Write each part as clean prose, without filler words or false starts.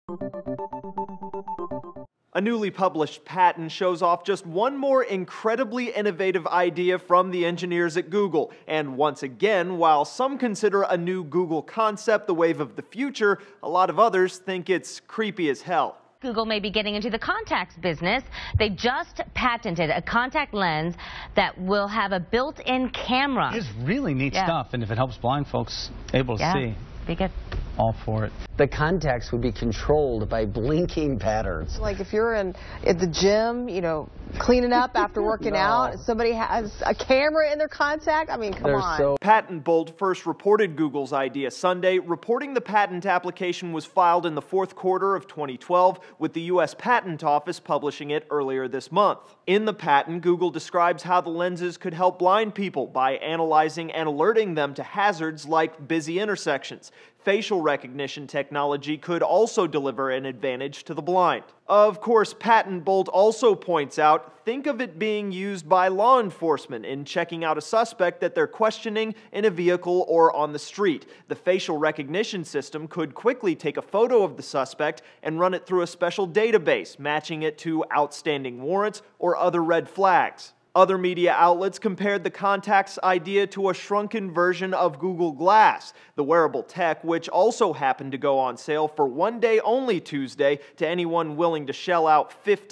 A newly published patent shows off just one more incredibly innovative idea from the engineers at Google. And once again, while some consider a new Google concept the wave of the future, a lot of others think it's creepy as hell. Google may be getting into the contacts business. They just patented a contact lens that will have a built-in camera. It's really neat stuff, and if it helps blind folks able to see, be good. All for it. The contacts would be controlled by blinking patterns. Like if you're at the gym, you know, cleaning up after working out, somebody has a camera in their contact. I mean, come on. Patent Bolt first reported Google's idea Sunday, reporting the patent application was filed in the fourth quarter of 2012, with the U.S. Patent Office publishing it earlier this month. In the patent, Google describes how the lenses could help blind people by analyzing and alerting them to hazards like busy intersections. Facial recognition technology could also deliver an advantage to the blind. Of course, Patent Bolt also points out, think of it being used by law enforcement in checking out a suspect that they're questioning in a vehicle or on the street. The facial recognition system could quickly take a photo of the suspect and run it through a special database, matching it to outstanding warrants or other red flags. Other media outlets compared the contacts idea to a shrunken version of Google Glass, the wearable tech which also happened to go on sale for one day only Tuesday to anyone willing to shell out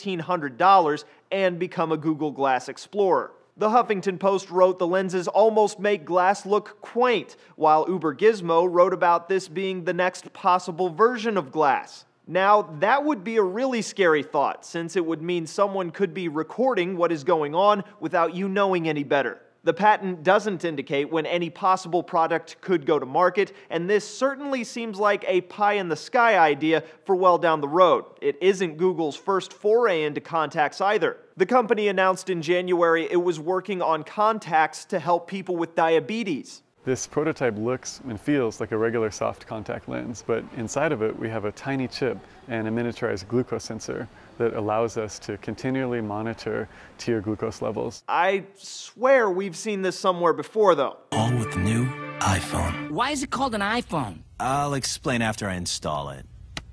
$1,500 and become a Google Glass Explorer. The Huffington Post wrote the lenses almost make Glass look quaint, while Uber Gizmo wrote about this being the next possible version of Glass. Now, that would be a really scary thought, since it would mean someone could be recording what is going on without you knowing any better. The patent doesn't indicate when any possible product could go to market, and this certainly seems like a pie-in-the-sky idea for well down the road. It isn't Google's first foray into contacts either. The company announced in January it was working on contacts to help people with diabetes. This prototype looks and feels like a regular soft contact lens, but inside of it we have a tiny chip and a miniaturized glucose sensor that allows us to continually monitor your glucose levels. I swear we've seen this somewhere before, though. All with the new iPhone. Why is it called an iPhone? I'll explain after I install it.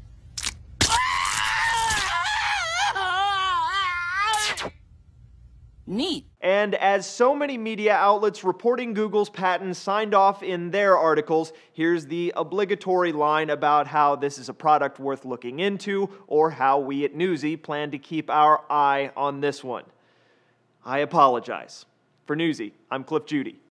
Neat. And as so many media outlets reporting Google's patent signed off in their articles, here's the obligatory line about how this is a product worth looking into, or how we at Newsy plan to keep our eye on this one. I apologize. For Newsy, I'm Cliff Judy.